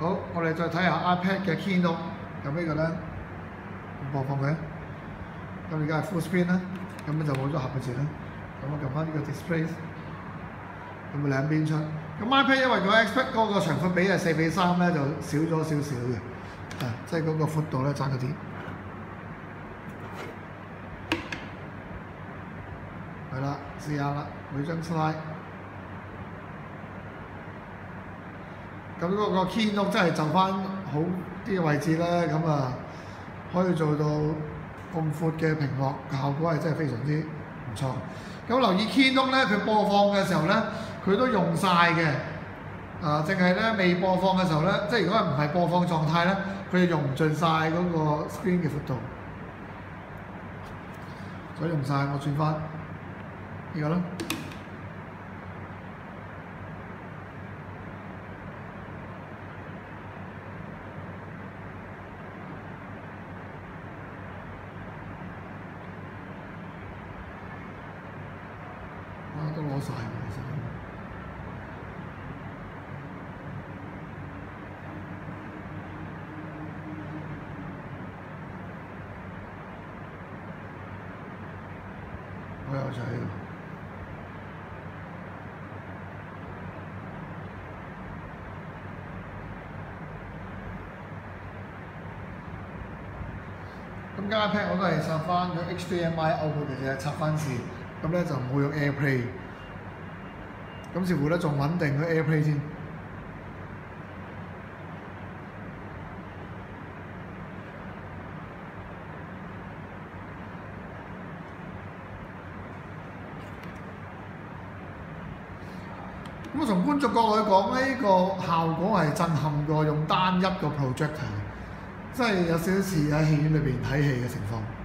好，我哋再睇下 iPad 嘅 Keynote 有咩嘅咧？播放佢。咁而家係 full screen 啦，咁就冇咗下半字啦。咁我撳翻呢個 display， 咁兩邊出。咁 iPad 因為佢 expect 嗰個長闊比係4:3咧，就少咗少少嘅，即係嗰個闊度咧爭嗰啲。係啦，試下啦，每張 slide。咁嗰個 Keynote 真係就翻好啲嘅位置咧，咁啊可以做到咁闊嘅屏幕，效果係真係非常之唔錯。咁留意 Keynote 咧，佢播放嘅時候咧，佢都用晒嘅。淨係咧未播放嘅時候咧，即係如果唔係播放狀態咧，佢就用唔盡晒嗰個 screen 嘅闊度。所以用晒，我轉翻呢個啦。都攞晒喎，其實。好有趣喎！咁家 iPad 我都係插翻咗 HDMI output 嘅啫，插翻線，咁咧就唔會用 AirPlay。咁似乎咧仲穩定咗 AirPlay 先。咁從觀眾角度去講，呢個效果係震撼過用單一個 projector，即係有少少似喺戲院裏邊睇戲嘅情況。